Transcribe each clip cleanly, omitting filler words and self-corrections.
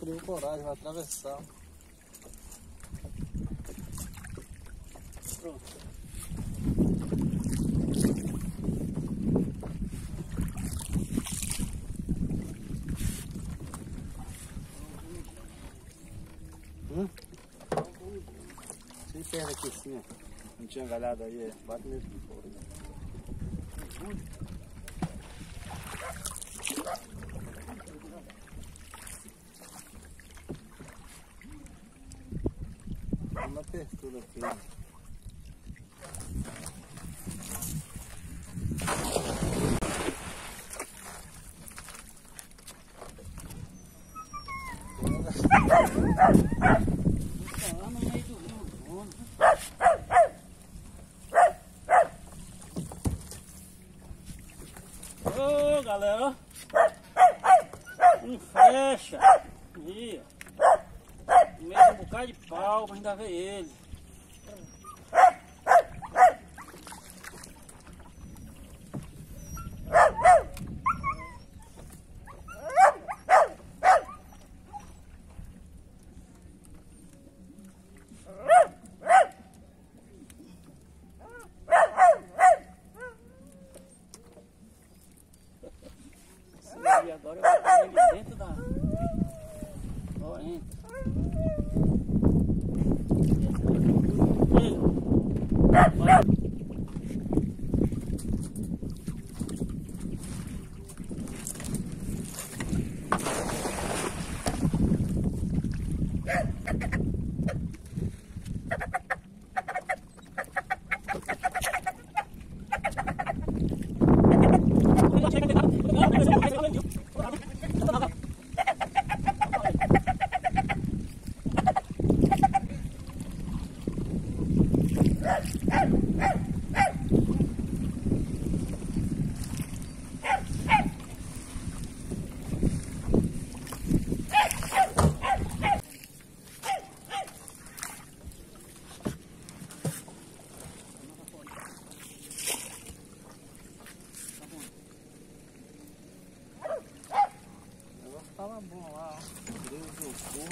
criou coragem, vai atravessar. Pronto. Se perde aqui assim, ó. Não tinha galhado aí, bate mesmo de fora. Uma apertura aqui. Lá no meio do rio. Ô galera, ó. Não fecha. Aí, ó. No meio de um bocado de pau, mas ainda vê ele. E agora eu vou pôr ele dentro da corrente. Tava bom lá, ó. Deus jogou.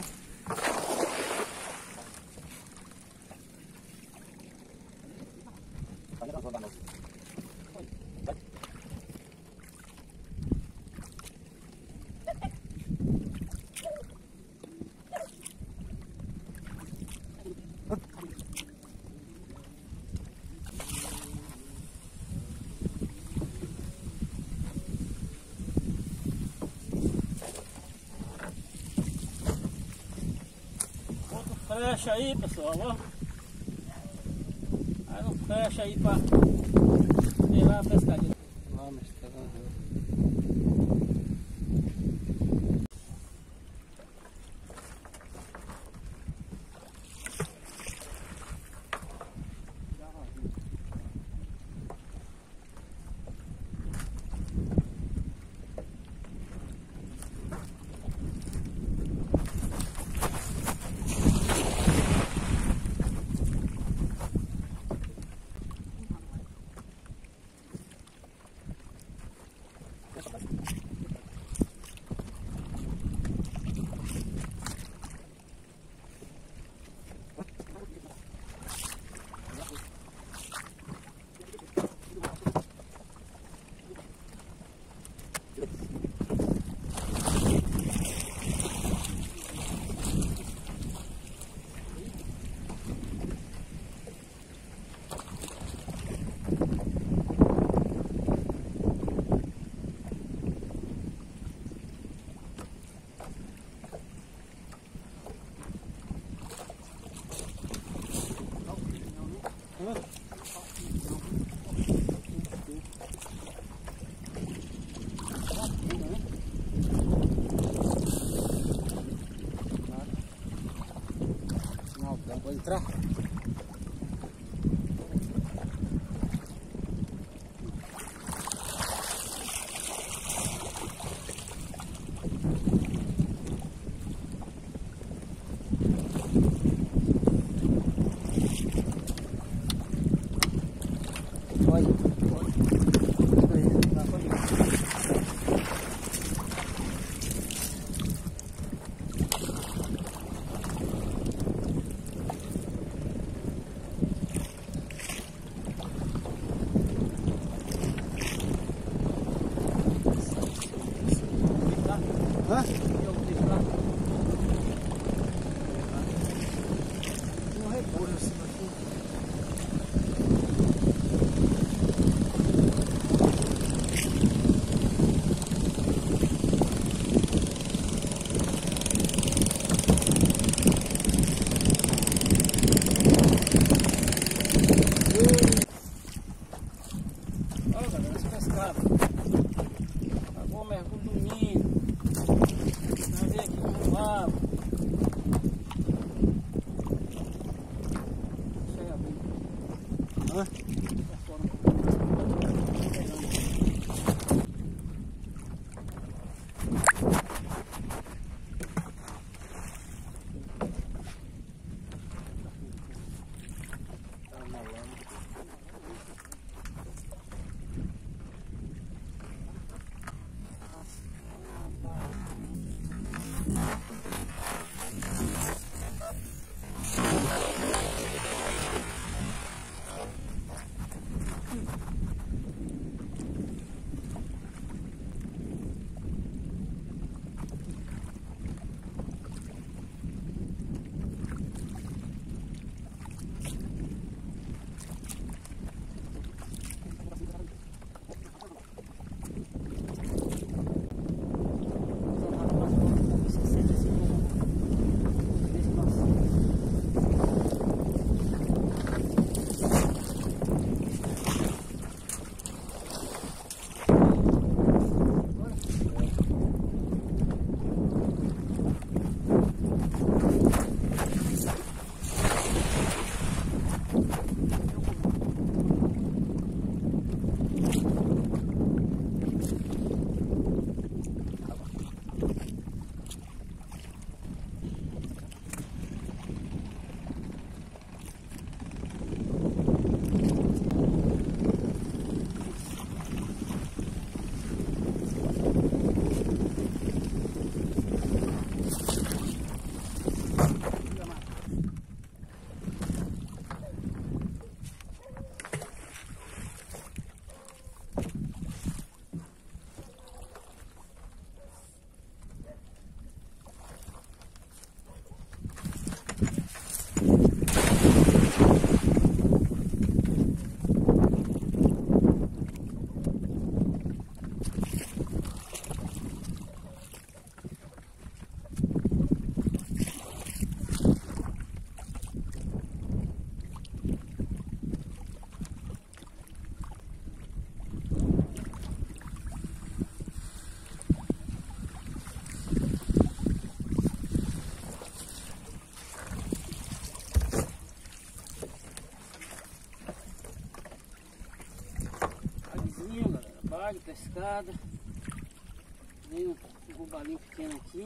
Fecha aí, pessoal, ó. Aí não fecha aí pra levar a pescadinha. Vamos, tá vendo? Pode entrar? né? Pescada, vem um robalinho pequeno aqui.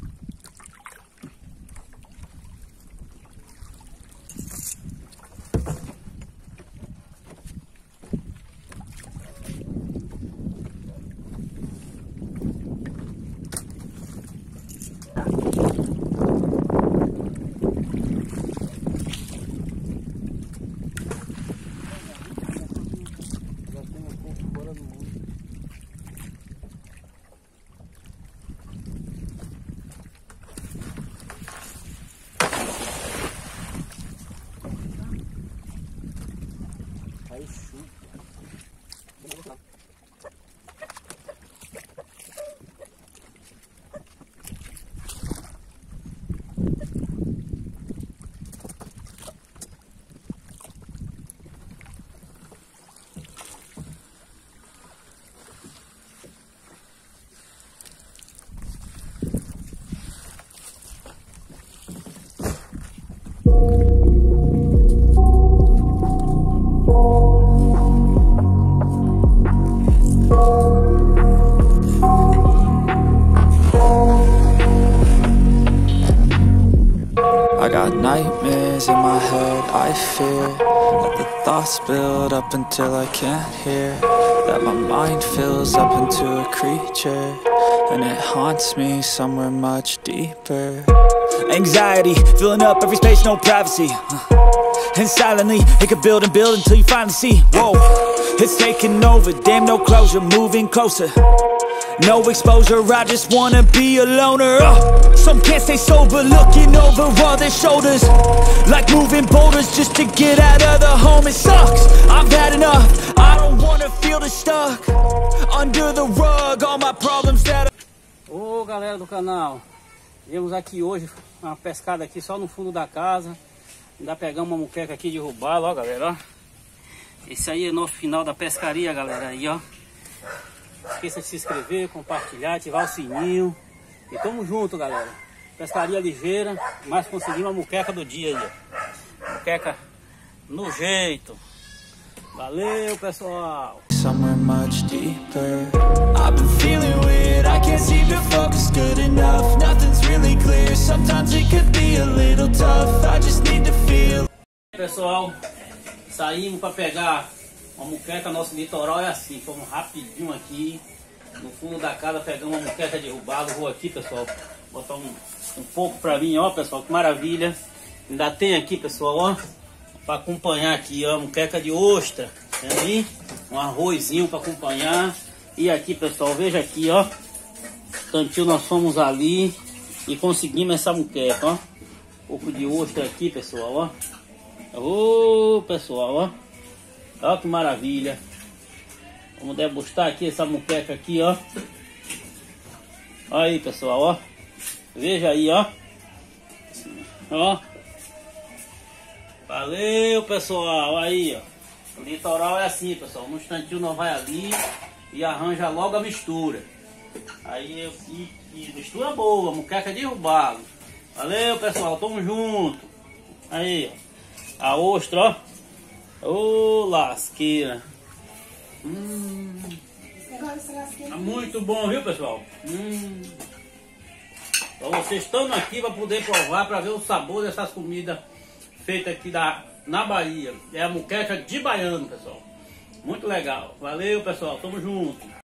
I got nightmares in my head, I fear that the thoughts build up until I can't hear, that my mind fills up into a creature, and it haunts me somewhere much deeper. Anxiety, filling up every space, no privacy. And silently, it could build and build until you finally see, whoa, it's taking over, damn no closure, moving closer. No exposure, I just wanna be a loner. Some can't stay sober, looking over all their shoulders, like moving boulders just to get out of the home. It sucks, I've had enough, I don't wanna feel the stuck under the rug, all my problems that Ô galera do canal, viemos aqui hoje, uma pescada aqui só no fundo da casa. Ainda pegamos uma muqueca aqui de robalo, ó galera, ó. Esse aí é nosso final da pescaria, galera, aí ó. Não esqueça de se inscrever, compartilhar, ativar o sininho. E tamo junto, galera. Pescaria ligeira, mas conseguimos a muqueca do dia aí, ó. Muqueca no jeito. Valeu, pessoal. Somewhere much deeper. I've been feeling weird, I can't seem to focus good enough. Nothing's really clear, sometimes it could be a little tough. I just need to feel. Pessoal, saímos para pegar uma muqueca. Nosso litoral é assim, fomos rapidinho aqui no fundo da casa, pegamos uma muqueca derrubada. Vou aqui, pessoal, botar um pouco para mim, ó, pessoal, que maravilha. Ainda tem aqui, pessoal, ó, para acompanhar aqui, ó, muqueca de ostra, tem ali um arrozinho para acompanhar. E aqui, pessoal, veja aqui, ó, tantinho nós fomos ali e conseguimos essa muqueca, ó, um pouco de ostra aqui, pessoal, ó. Ô, pessoal, ó, ó que maravilha. Vamos degustar aqui essa muqueca aqui, ó. Aí, pessoal, ó, veja aí, ó, ó. Valeu, pessoal, aí, ó. O litoral é assim, pessoal. No instantinho nós vai ali e arranja logo a mistura. Aí, e mistura boa, muqueca derrubada. Valeu, pessoal, tamo junto. Aí, ó, a ostra, ó. Ô, lasqueira. Tá muito bom, viu, pessoal? Então vocês estão aqui para poder provar, para ver o sabor dessas comidas feitas aqui na Bahia. É a muqueca de baiano, pessoal. Muito legal. Valeu, pessoal. Tamo junto.